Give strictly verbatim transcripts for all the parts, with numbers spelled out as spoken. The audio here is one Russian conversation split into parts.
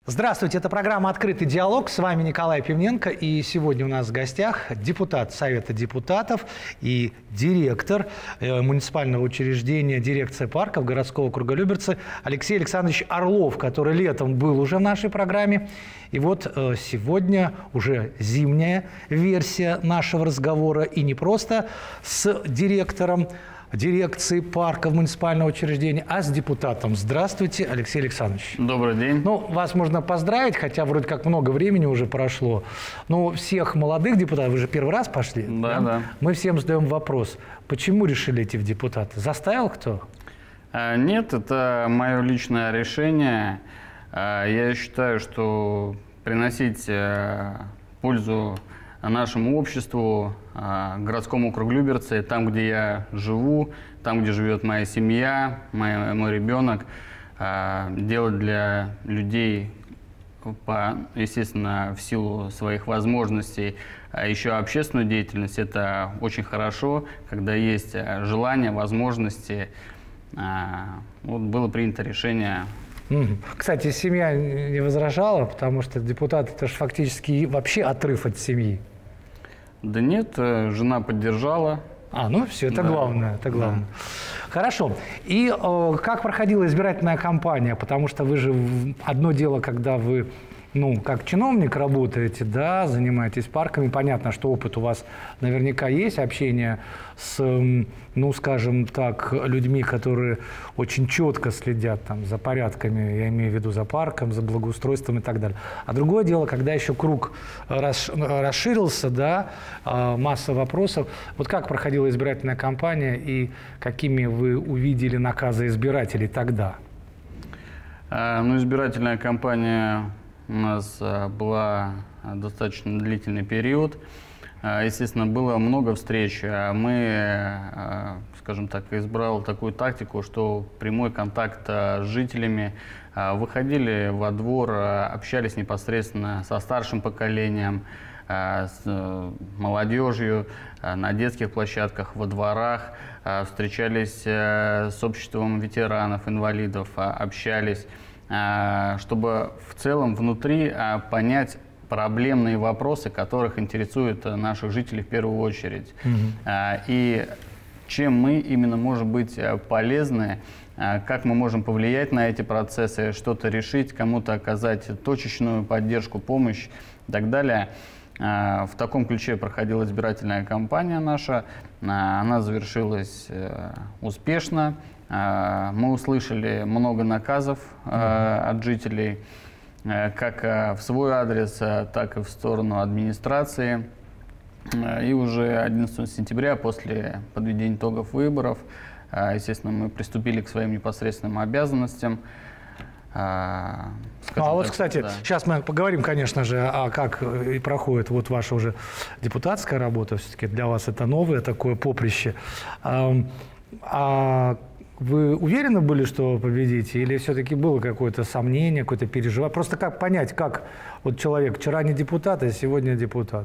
Здравствуйте, это программа «Открытый диалог». С вами Николай Пивненко. И сегодня у нас в гостях депутат Совета депутатов и директор э, муниципального учреждения дирекция парков городского округа Люберцы Алексей Александрович Орлов, который летом был уже в нашей программе. И вот э, сегодня уже зимняя версия нашего разговора. И не просто с директором дирекции парков муниципального учреждения, а с депутатом. Здравствуйте, Алексей Александрович. Добрый день. Ну, вас можно поздравить, хотя вроде как много времени уже прошло. Но всех молодых депутатов, вы же первый раз пошли. Да, да. да. Мы всем задаем вопрос, почему решили идти в депутаты? Заставил кто? А, нет, это мое личное решение. А, я считаю, что приносить а, пользу нашему обществу, городскому округу Люберцы, там, где я живу, там, где живет моя семья, мой, мой ребенок, делать для людей, по, естественно, в силу своих возможностей, еще общественную деятельность, это очень хорошо, когда есть желание, возможности. Вот было принято решение. Кстати, семья не возражала, потому что депутат – это же фактически вообще отрыв от семьи. Да нет, жена поддержала. А, ну все, это да. главное, это главное. Да. Хорошо. И э, как проходила избирательная кампания? Потому что вы же одно дело, когда вы, ну, как чиновник работаете, да, занимаетесь парками, понятно, что опыт у вас наверняка есть, общение с, ну, скажем так, людьми, которые очень четко следят там за порядками, я имею в виду за парком, за благоустройством и так далее. А другое дело, когда еще круг расширился, да, масса вопросов. Вот как проходила избирательная кампания и какими вы увидели наказы избирателей тогда? А, ну, избирательная кампания у нас была достаточно длительный период. Естественно, было много встреч. Мы, скажем так, избрал такую тактику, что прямой контакт с жителями. Выходили во двор, общались непосредственно со старшим поколением, с молодежью, на детских площадках, во дворах. Встречались с обществом ветеранов, инвалидов, общались, чтобы в целом внутри понять проблемные вопросы, которых интересуют наших жителей в первую очередь. Mm-hmm. И чем мы именно можем быть полезны, как мы можем повлиять на эти процессы, что-то решить, кому-то оказать точечную поддержку, помощь и так далее. В таком ключе проходила избирательная кампания наша. Она завершилась успешно. Мы услышали много наказов mm-hmm. от жителей, как в свой адрес, так и в сторону администрации. И уже одиннадцатого сентября, после подведения итогов выборов, естественно, мы приступили к своим непосредственным обязанностям. А вот, так, кстати, да. сейчас мы поговорим, конечно же, о как и проходит вот ваша уже депутатская работа. Все-таки для вас это новое такое поприще. А, а вы уверены были, что победите, или все-таки было какое-то сомнение, какое-то переживание? Просто как понять, как вот человек вчера не депутат, а сегодня депутат?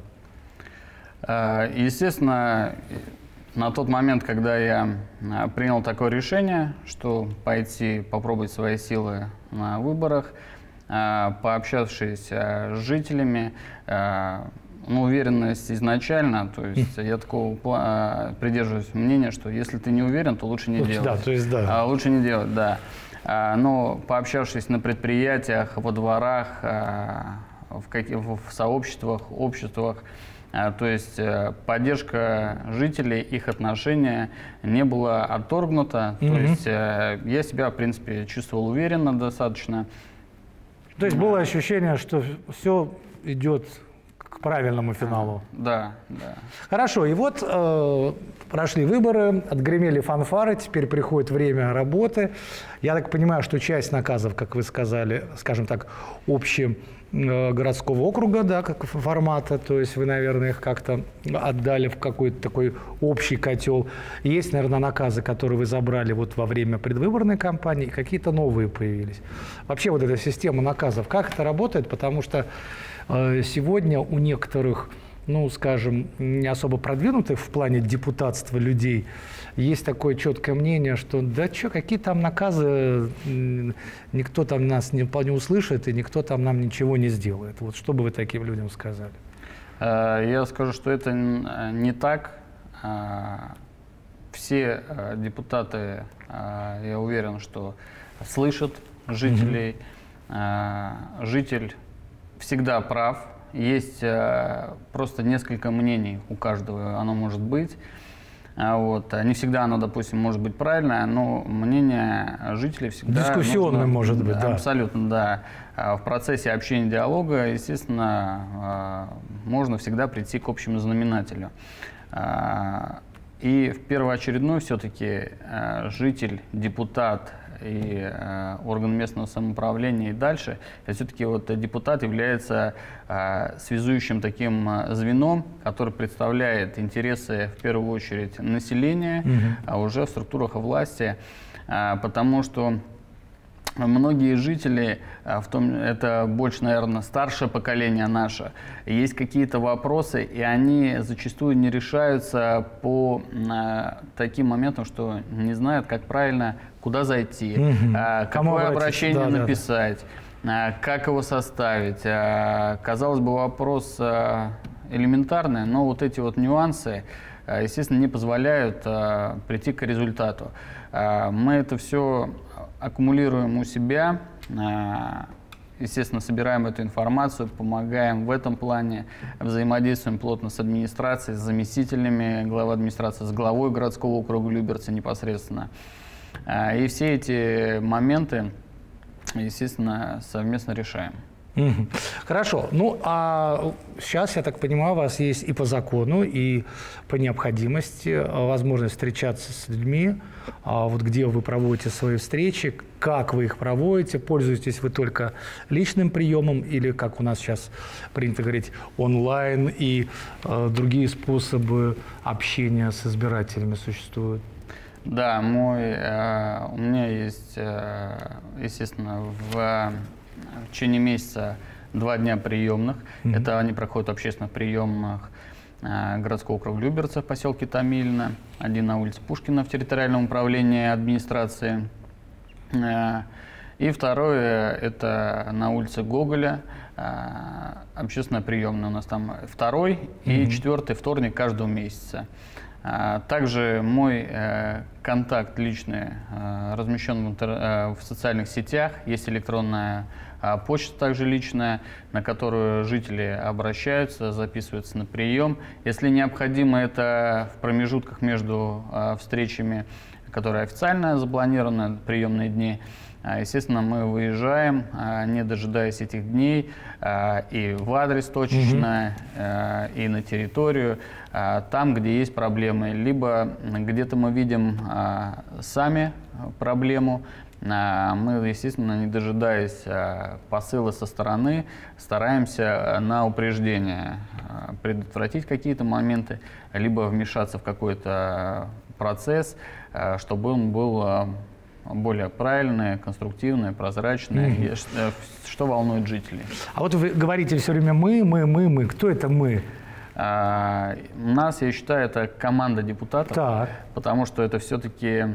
Естественно, на тот момент, когда я принял такое решение, что пойти попробовать свои силы на выборах, пообщавшись с жителями, ну, уверенность изначально, то есть я такого придерживаюсь мнения, что если ты не уверен, то лучше не лучше, делать. Да, то есть, да. А, лучше не делать, да. А, но пообщавшись на предприятиях, во дворах, а, в, каких, в сообществах, обществах, а, то есть поддержка жителей, их отношения не была отторгнута. Mm-hmm. То есть а, я себя, в принципе, чувствовал уверенно достаточно. То есть было ощущение, что все идет к правильному финалу. Да, да. Хорошо, и вот э, прошли выборы, отгремели фанфары, теперь приходит время работы. Я так понимаю, что часть наказов, как вы сказали, скажем так, общегородского округа, да, как формата, то есть вы, наверное, их как-то отдали в какой-то такой общий котел. Есть, наверное, наказы, которые вы забрали вот во время предвыборной кампании, и какие-то новые появились. Вообще вот эта система наказов, как это работает? Потому что сегодня у некоторых ну, скажем, не особо продвинутых в плане депутатства людей, есть такое четкое мнение, что да что, какие там наказы, никто там нас не, не услышит, и никто там нам ничего не сделает. Вот что бы вы таким людям сказали? Я скажу, что это не так. Все депутаты, я уверен, что слышат жителей. Mm-hmm. Житель всегда прав. Есть просто несколько мнений у каждого, оно может быть. Вот. Не всегда оно, допустим, может быть правильное, но мнение жителей всегда... Дискуссионное может быть, да. Абсолютно, да. В процессе общения, диалога, естественно, можно всегда прийти к общему знаменателю. И в первоочередной все-таки житель, депутат и э, орган местного самоуправления и дальше, все-таки вот депутат является э, связующим таким звеном, который представляет интересы в первую очередь населения, mm-hmm. а уже в структурах власти, э, потому что многие жители, в том, это больше, наверное, старшее поколение наше, есть какие-то вопросы, и они зачастую не решаются по э, таким моментам, что не знают, как правильно, куда зайти, угу. э, какое обращение да, написать, да. э, как его составить. Э, казалось бы, вопрос э, элементарный, но вот эти вот нюансы, э, естественно, не позволяют э, прийти к результату. Э, мы это все аккумулируем у себя, естественно, собираем эту информацию, помогаем в этом плане, взаимодействуем плотно с администрацией, с заместителями главы администрации, с главой городского округа Люберцы непосредственно. И все эти моменты, естественно, совместно решаем. Хорошо. Ну, а сейчас, я так понимаю, у вас есть и по закону, и по необходимости возможность встречаться с людьми, вот где вы проводите свои встречи, как вы их проводите, пользуетесь вы только личным приемом или, как у нас сейчас принято говорить, онлайн и э, другие способы общения с избирателями существуют? Да, мой, э, у меня есть, э, естественно, в... В течение месяца два дня приемных. Mm-hmm. Это они проходят в общественных приемах э, городского округа Люберцы в поселке Томилино. Один на улице Пушкина в территориальном управлении администрации. Э, и второе это на улице Гоголя. Э, общественная приемная у нас там второй mm-hmm. и четвертый вторник каждого месяца. Э, также мой э, контакт личный э, размещен в, интер... э, в социальных сетях. Есть электронная почта также личная, на которую жители обращаются, записываются на прием. Если необходимо, это в промежутках между э, встречами, которые официально запланированы, приемные дни. Естественно, мы выезжаем, не дожидаясь этих дней, и в адрес точечно, mm-hmm. и на территорию, там, где есть проблемы. Либо где-то мы видим сами проблему, мы, естественно, не дожидаясь посыла со стороны, стараемся на упреждение предотвратить какие-то моменты, либо вмешаться в какой-то процесс, чтобы он был более правильные, конструктивные, прозрачные, mm-hmm. что, что волнует жителей. А вот вы говорите все время «мы, мы, мы, мы». Кто это «мы»? А, у нас, я считаю, это команда депутатов, так. потому что это все-таки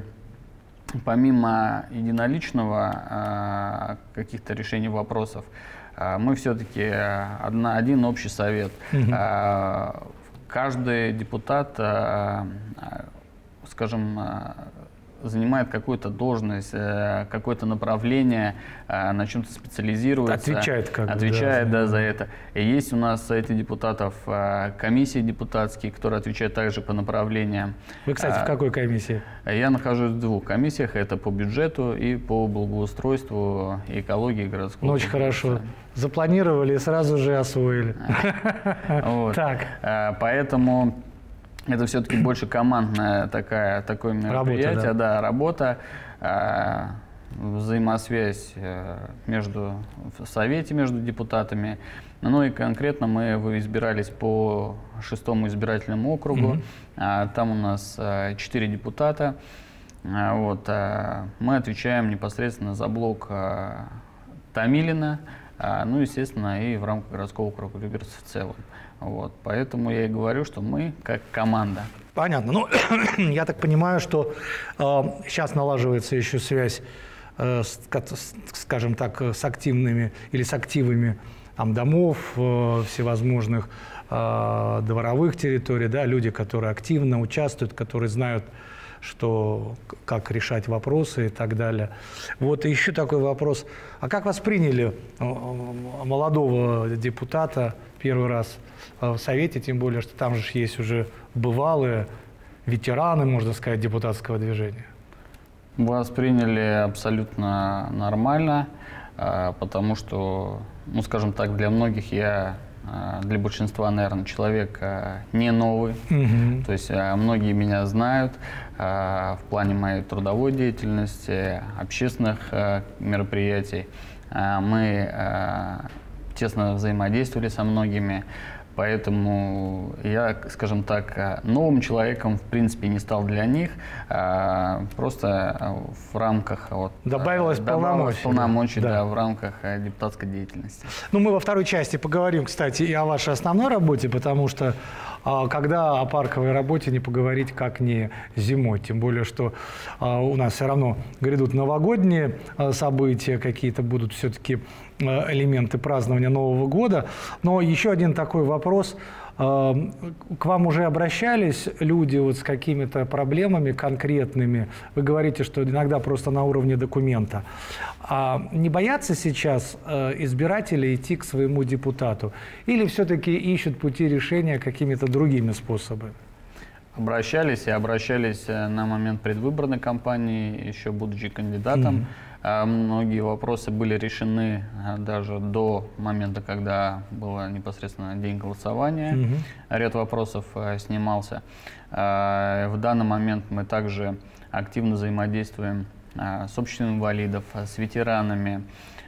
помимо единоличного а, каких-то решений вопросов, а, мы все-таки один общий совет. Mm-hmm. а, каждый депутат, а, скажем, занимает какую-то должность, какое-то направление, на чем-то специализируется. Отвечает как бы. Отвечает, да, да, за это. И есть у нас среди депутатов комиссии депутатские, которые отвечают также по направлениям. Вы, кстати, в какой комиссии? Я нахожусь в двух комиссиях. Это по бюджету и по благоустройству и экологии городского. Ну, очень хорошо. Запланировали и сразу же освоили. Так. Поэтому... Это все-таки больше командная такая, такое мероприятие, работа, да. Да, работа, э, взаимосвязь э, между, в совете между депутатами. Ну и конкретно мы избирались по шестому избирательному округу. Mm-hmm. а, там у нас э, четыре депутата. А, вот, а, мы отвечаем непосредственно за блок э, Томилино, ну, естественно, и в рамках городского округа Люберцы в целом. Вот. Поэтому я и говорю, что мы как команда. Понятно. Ну, я так понимаю, что э, сейчас налаживается еще связь, э, с, скажем так, с активными или с активами там, домов, э, всевозможных э, дворовых территорий, да, люди, которые активно участвуют, которые знают, что, как решать вопросы и так далее. Вот и еще такой вопрос. А как восприняли молодого депутата первый раз в Совете, тем более, что там же есть уже бывалые ветераны, можно сказать, депутатского движения? Восприняли абсолютно нормально, потому что, ну, скажем так, для многих я, для большинства, наверное, человек не новый. Mm-hmm. То есть многие меня знают в плане моей трудовой деятельности, общественных мероприятий. Мы тесно взаимодействовали со многими. Поэтому я, скажем так, новым человеком в принципе не стал для них, а просто в рамках вот, добавилось полномочий, полномочий да. Да, в рамках депутатской деятельности. Ну, мы во второй части поговорим, кстати, и о вашей основной работе, потому что когда о парковой работе не поговорить, как не зимой, тем более, что у нас все равно грядут новогодние события, какие-то будут все-таки элементы празднования Нового года. Но еще один такой вопрос. К вам уже обращались люди вот с какими-то проблемами конкретными? Вы говорите, что иногда просто на уровне документа. А не боятся сейчас избиратели идти к своему депутату? Или все-таки ищут пути решения какими-то другими способами? Обращались и обращались на момент предвыборной кампании, еще будучи кандидатом. Mm-hmm. Многие вопросы были решены даже до момента, когда был непосредственно день голосования. Mm-hmm. Ряд вопросов снимался. В данный момент мы также активно взаимодействуем с обществом инвалидов, с ветеранами,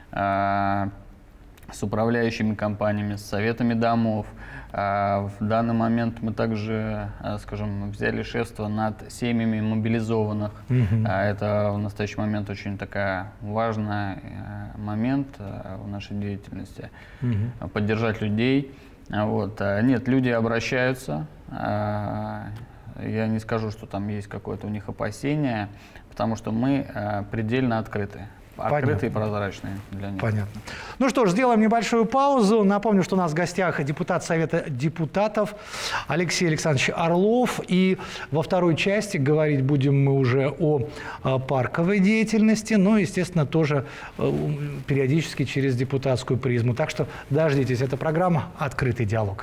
с управляющими компаниями, с советами домов. В данный момент мы также, скажем, взяли шефство над семьями мобилизованных. Mm-hmm. Это в настоящий момент очень такая важный момент в нашей деятельности. Mm-hmm. Поддержать людей. Вот. Нет, люди обращаются. Я не скажу, что там есть какое-то у них опасение, потому что мы предельно открыты. Открытые и прозрачные для них. Понятно. Ну что ж, сделаем небольшую паузу. Напомню, что у нас в гостях депутат Совета депутатов Алексей Александрович Орлов. И во второй части говорить будем мы уже о, о парковой деятельности, но, естественно, тоже периодически через депутатскую призму. Так что дождитесь. Это программа «Открытый диалог».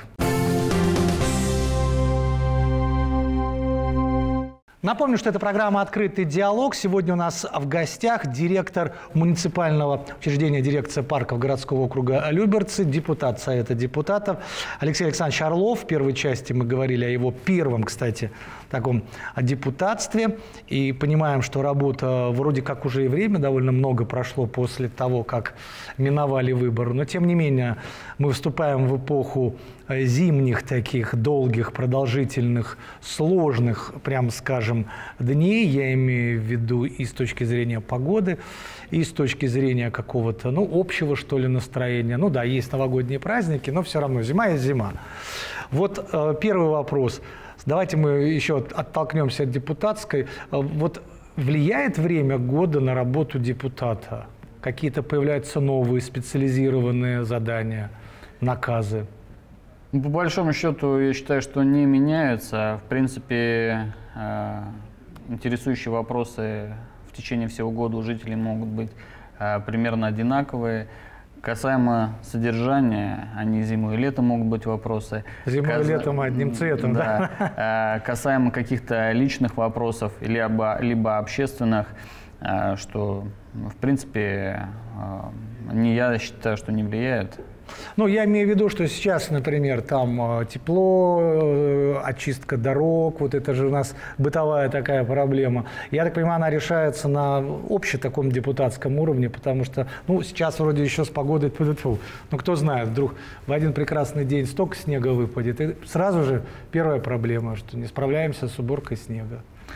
Напомню, что это программа «Открытый диалог». Сегодня у нас в гостях директор муниципального учреждения дирекция парков городского округа Люберцы, депутат Совета депутатов Алексей Александрович Орлов. В первой части мы говорили о его первом, кстати, таком депутатстве. И понимаем, что работа вроде как уже и время довольно много прошло после того, как миновали выборы. Но тем не менее мы вступаем в эпоху зимних таких долгих, продолжительных, сложных, прям скажем, дней. Я имею в виду и с точки зрения погоды, и с точки зрения какого-то, ну, общего, что ли, настроения. Ну да, есть новогодние праздники, но все равно зима есть зима. Вот э, первый вопрос. Давайте мы еще оттолкнемся от депутатской. Вот влияет время года на работу депутата? Какие-то появляются новые специализированные задания, наказы? По большому счету, я считаю, что не меняются. В принципе, э, интересующие вопросы в течение всего года у жителей могут быть э, примерно одинаковые. Касаемо содержания, они зимой и летом могут быть вопросы. Зимой и Кас... летом одним цветом, да? да? Касаемо каких-то личных вопросов, либо, либо общественных, что, в принципе, не, я считаю, что не влияет. Ну, я имею в виду, что сейчас, например, там тепло, очистка дорог, вот это же у нас бытовая такая проблема. Я так понимаю, она решается на общем таком депутатском уровне, потому что, ну, сейчас вроде еще с погодой, ну, кто знает, вдруг в один прекрасный день столько снега выпадет, и сразу же первая проблема, что не справляемся с уборкой снега.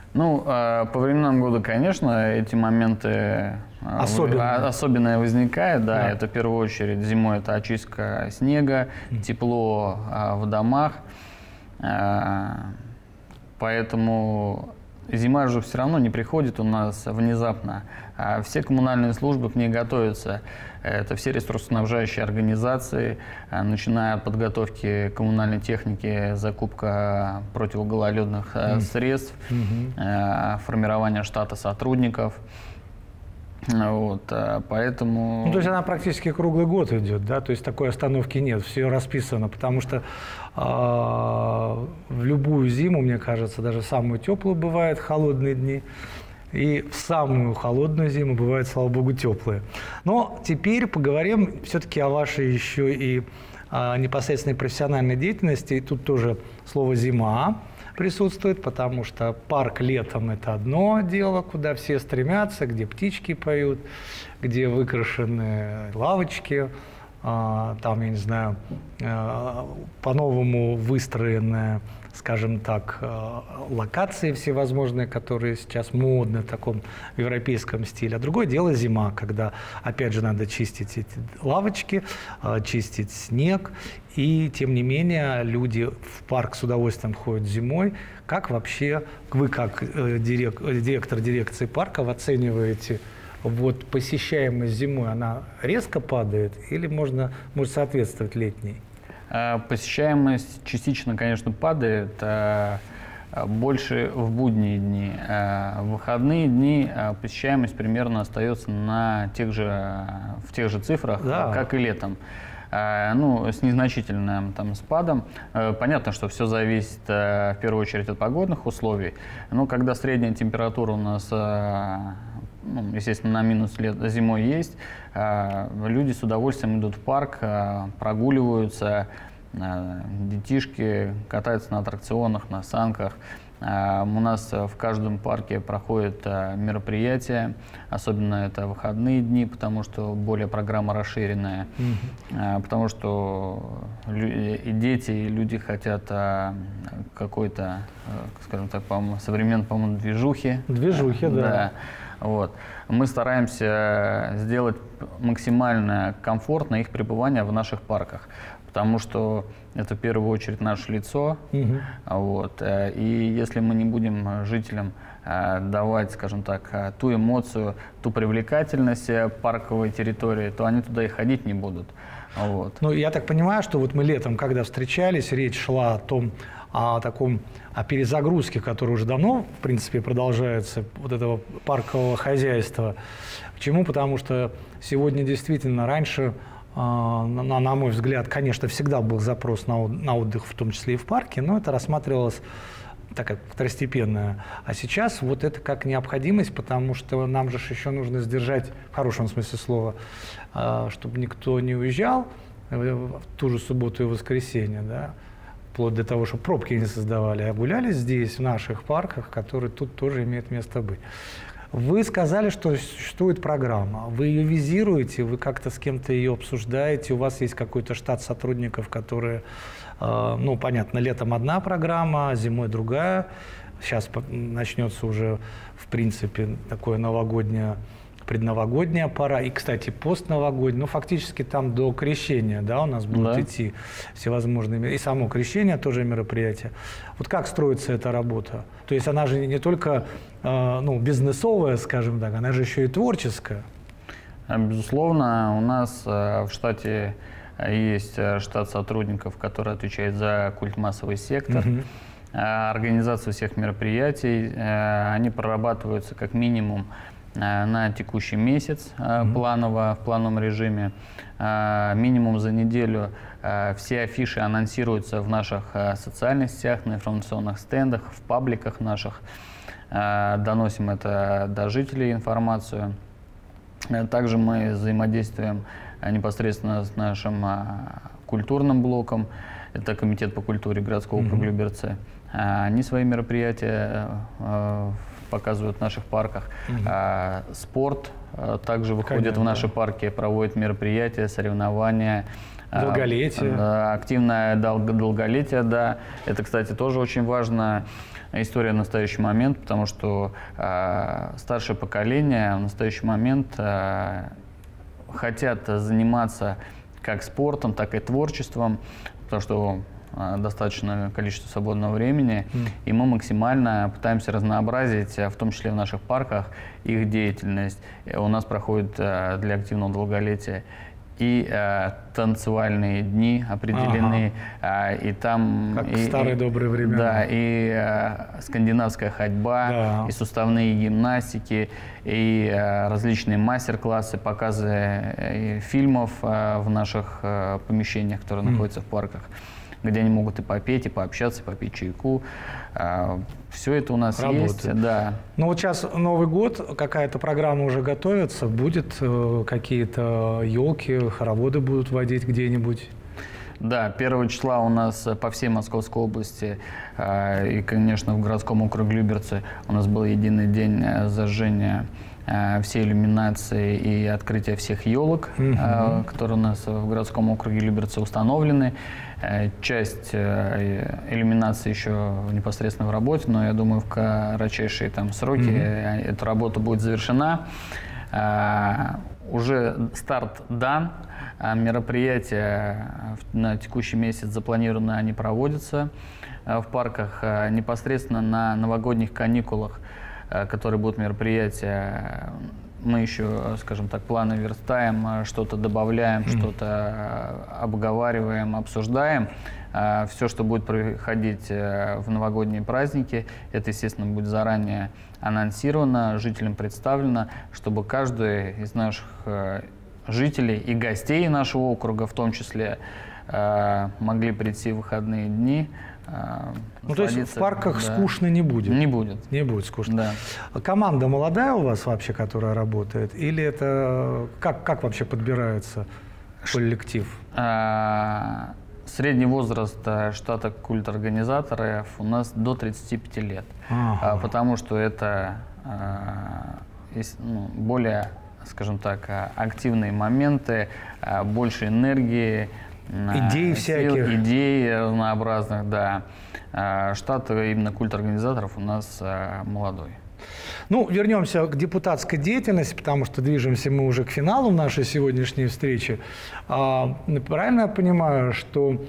Ну, по временам года, конечно, эти моменты особенные. особенные возникают. Да, Да. это в первую очередь зимой это очистка снега, mm. тепло в домах. Поэтому зима же все равно не приходит у нас внезапно. Все коммунальные службы к ней готовятся. Это все ресурсоснабжающие организации, начиная от подготовки коммунальной техники, закупка противогололедных mm. средств, mm-hmm. формирование штата сотрудников. Вот, поэтому... Ну, то есть она практически круглый год идет, да? То есть такой остановки нет, все расписано, потому что э, в любую зиму, мне кажется, даже самую теплую бывают холодные дни, и в самую холодную зиму бывают, слава богу, теплые. Но теперь поговорим все-таки о вашей еще и о непосредственной профессиональной деятельности, и тут тоже слово «зима» присутствует, потому что парк летом – это одно дело, куда все стремятся, где птички поют, где выкрашены лавочки, там, я не знаю, по-новому выстроенные, скажем так, локации всевозможные, которые сейчас модны в таком европейском стиле. А другое дело зима, когда, опять же, надо чистить эти лавочки, чистить снег. И, тем не менее, люди в парк с удовольствием ходят зимой. Как вообще вы, как директор дирекции парков, оцениваете вот посещаемость зимой? Она резко падает или можно, может соответствовать летней? Посещаемость частично, конечно, падает, больше в будние дни. В выходные дни посещаемость примерно остается на тех же, в тех же цифрах, да, как и летом. Ну, с незначительным там спадом. Понятно, что все зависит в первую очередь от погодных условий, но когда средняя температура у нас, ну, естественно, на минус лет, зимой есть, люди с удовольствием идут в парк, прогуливаются, детишки катаются на аттракционах, на санках. У нас в каждом парке проходят мероприятия, особенно это выходные дни, потому что более программа расширенная, mm-hmm. потому что и дети, и люди хотят какой-то, скажем так, по-моему, современной, по-моему, движухи. Движухи, да. да. Вот. Мы стараемся сделать максимально комфортно их пребывание в наших парках, потому что это в первую очередь наше лицо. Угу. Вот. И если мы не будем жителям давать, скажем так, ту эмоцию, ту привлекательность парковой территории, то они туда и ходить не будут. Вот. Ну, я так понимаю, что вот мы летом, когда встречались, речь шла о том, о таком, о перезагрузке, которая уже давно, в принципе, продолжается, вот этого паркового хозяйства. Почему? Потому что сегодня действительно раньше, на, на мой взгляд, конечно, всегда был запрос на, на отдых, в том числе и в парке, но это рассматривалось так как второстепенное. А сейчас вот это как необходимость, потому что нам же еще нужно сдержать, в хорошем смысле слова, чтобы никто не уезжал в ту же субботу и воскресенье, да, вплоть до того, чтобы пробки не создавали, а гуляли здесь, в наших парках, которые тут тоже имеют место быть. Вы сказали, что существует программа. Вы ее визируете, вы как-то с кем-то ее обсуждаете, у вас есть какой-то штат сотрудников, которые, э, ну, понятно, летом одна программа, зимой другая. Сейчас начнется уже, в принципе, такое новогоднее, предновогодняя пора, и, кстати, постновогодняя, ну, фактически там до крещения, да, у нас будут да. идти всевозможные, и само крещение тоже мероприятие. Вот как строится эта работа? То есть она же не только, э, ну, бизнесовая, скажем так, она же еще и творческая. Безусловно, у нас э, в штате есть штат сотрудников, который отвечает за культмассовый сектор. Угу. Организацию всех мероприятий, э, они прорабатываются как минимум на текущий месяц mm-hmm. планово, в плановом режиме. Минимум за неделю все афиши анонсируются в наших социальных сетях, на информационных стендах, в пабликах наших. Доносим это до жителей информацию. Также мы взаимодействуем непосредственно с нашим культурным блоком. Это Комитет по культуре городского округа mm-hmm. Люберцы. Они свои мероприятия в показывают в наших парках. Угу. А, спорт а, также выходит Конечно, в наши да. парки, проводит мероприятия, соревнования. Долголетие. А, активное дол долголетие, да. Это, кстати, тоже очень важная история в настоящий момент, потому что а, старшее поколение в настоящий момент а, хотят заниматься как спортом, так и творчеством, потому что достаточное количество свободного времени, mm. и мы максимально пытаемся разнообразить, в том числе в наших парках, их деятельность. У нас проходит для активного долголетия и э, танцевальные дни определены, ага. э, и там... Как и, в старые и, добрые времена. Да, и э, скандинавская ходьба, да. и суставные гимнастики, и э, различные мастер-классы, показы э, фильмов э, в наших э, помещениях, которые mm. находятся в парках, где они могут и попеть, и пообщаться, и попить чайку. Все это у нас работает. Есть. Да. Ну вот сейчас Новый год, какая-то программа уже готовится, будет э, какие-то елки, хороводы будут водить где-нибудь? Да, первого числа у нас по всей Московской области э, и, конечно, в городском округе Люберцы у нас был единый день зажжения э, всей иллюминации и открытия всех елок, mm-hmm. э, которые у нас в городском округе Люберцы установлены. Часть иллюминации еще непосредственно в работе, но я думаю, в кратчайшие там сроки mm-hmm. эта работа будет завершена. Уже старт дан, мероприятия на текущий месяц запланированы, они проводятся в парках. Непосредственно на новогодних каникулах, которые будут мероприятия, мы еще, скажем так, планы верстаем, что-то добавляем, mm-hmm. что-то обговариваем, обсуждаем. Все, что будет происходить в новогодние праздники, это, естественно, будет заранее анонсировано, жителям представлено, чтобы каждый из наших жителей и гостей нашего округа, в том числе, могли прийти в выходные дни. Ну, то есть в парках да. скучно не будет? Не будет. Не будет скучно. Да. Команда молодая у вас вообще, которая работает? Или это... Как, как вообще подбирается коллектив? А, средний возраст штата культорганизаторов у нас до тридцати пяти лет. Ага. А, потому что это а, есть, ну, более, скажем так, активные моменты, а, больше энергии, идей всяких. Идей разнообразных, да. Штат именно культорганизаторов у нас молодой. Ну, вернемся к депутатской деятельности, потому что движемся мы уже к финалу нашей сегодняшней встречи. Правильно я понимаю, что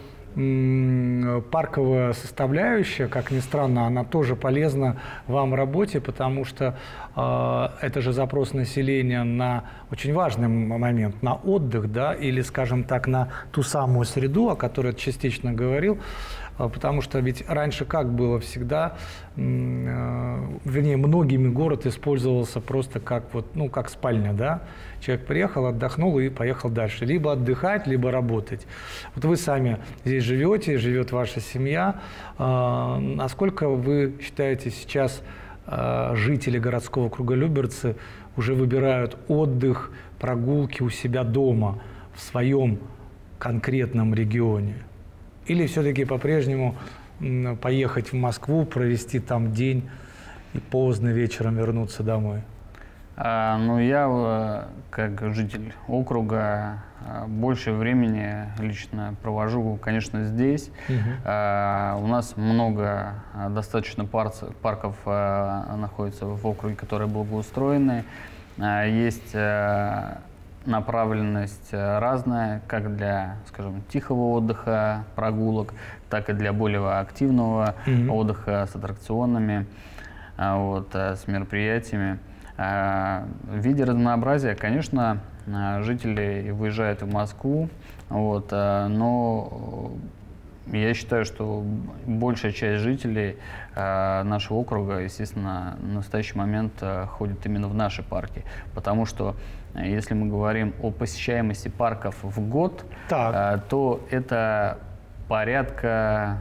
парковая составляющая, как ни странно, она тоже полезна вам в работе, потому что э, это же запрос населения на очень важный момент, на отдых, да, или, скажем так, на ту самую среду, о которой я частично говорил, э, потому что ведь раньше как было всегда, э, вернее, многими город использовался просто как, вот, ну, как спальня, да. Человек приехал, отдохнул и поехал дальше. Либо отдыхать, либо работать. Вот вы сами здесь живете, живет ваша семья. А, насколько вы считаете, сейчас а, жители городского круга Люберцы уже выбирают отдых, прогулки у себя дома, в своем конкретном регионе? Или все-таки по-прежнему поехать в Москву, провести там день и поздно вечером вернуться домой? А, ну, я, как житель округа, больше времени лично провожу, конечно, здесь. Uh-huh. а, у нас много достаточно пар парков а, находится в округе, которые благоустроены. А, есть а, направленность разная, как для, скажем, тихого отдыха, прогулок, так и для более активного uh-huh. отдыха с аттракционами, а, вот, а, с мероприятиями. В виде разнообразия, конечно, жители выезжают в Москву, вот, но я считаю, что большая часть жителей нашего округа, естественно, в настоящий момент ходит именно в наши парки, потому что если мы говорим о посещаемости парков в год, так. то это порядка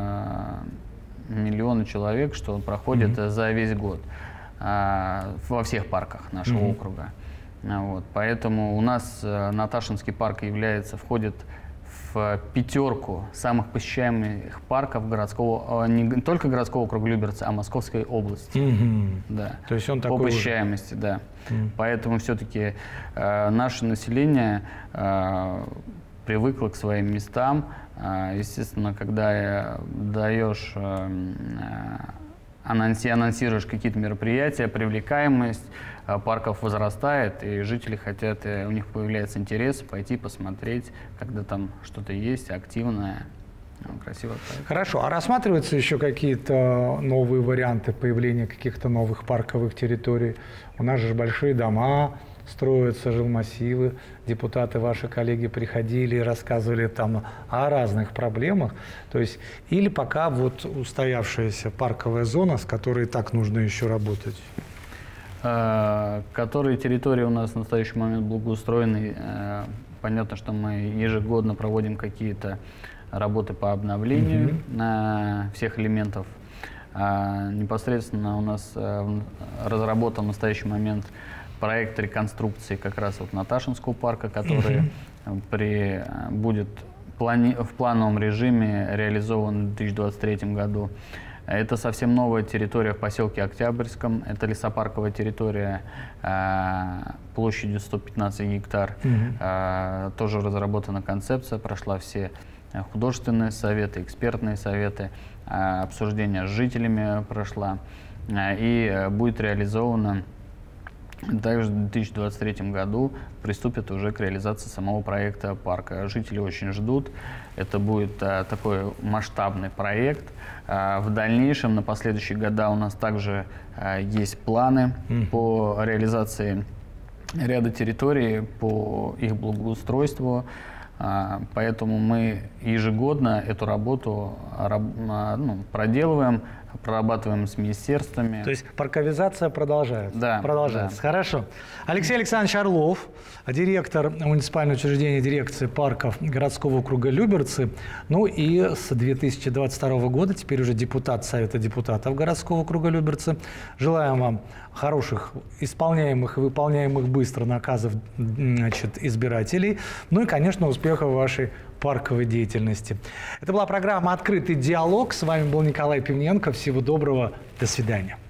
миллиона человек, что проходит mm-hmm. за весь год. Во всех парках нашего mm-hmm. округа. Вот. Поэтому у нас Наташинский парк является, входит в пятерку самых посещаемых парков городского, не только городского округа Люберцы, а Московской области. Mm-hmm. Да. То есть он по такой посещаемости, уже. да. Mm-hmm. Поэтому все-таки э, наше население э, привыкло к своим местам. Э, естественно, когда даешь, э, анонси, анонсируешь какие-то мероприятия, привлекаемость э, парков возрастает, и жители хотят, э, у них появляется интерес пойти посмотреть, когда там что-то есть активное. Красиво. Хорошо. А рассматриваются еще какие-то новые варианты появления каких-то новых парковых территорий? У нас же большие дома строятся, жилмассивы. Депутаты, ваши коллеги, приходили и рассказывали там о разных проблемах. То есть, или пока вот устоявшаяся парковая зона, с которой так нужно еще работать? Которые территории у нас в настоящий момент благоустроены. Понятно, что мы ежегодно проводим какие-то работы по обновлению mm-hmm. всех элементов. А, непосредственно у нас а, разработан в настоящий момент проект реконструкции как раз вот Наташинского парка, который mm-hmm. при, будет плани, в плановом режиме реализован в две тысячи двадцать третьем году. Это совсем новая территория в поселке Октябрьском. Это лесопарковая территория а, площадью сто пятнадцать гектар. Mm-hmm. а, тоже разработана концепция, прошла все художественные советы, экспертные советы, обсуждение с жителями прошла, и будет реализовано также в две тысячи двадцать третьем году, приступит уже к реализации самого проекта парка. Жители очень ждут, это будет такой масштабный проект. В дальнейшем, на последующие года у нас также есть планы mm-hmm. по реализации ряда территорий, по их благоустройству. Поэтому мы ежегодно эту работу ну, проделываем, прорабатываем с министерствами. То есть парковизация продолжается? Да. Продолжается. Да. Хорошо. Алексей Александрович Орлов, директор муниципального учреждения дирекции парков городского округа Люберцы. Ну и с две тысячи двадцать второго года теперь уже депутат Совета депутатов городского округа Люберцы. Желаем вам хороших, исполняемых и выполняемых быстро наказов, значит, избирателей. Ну и, конечно, успехов в вашей парковой деятельности. Это была программа «Открытый диалог». С вами был Николай Пивненко. Всего доброго. До свидания.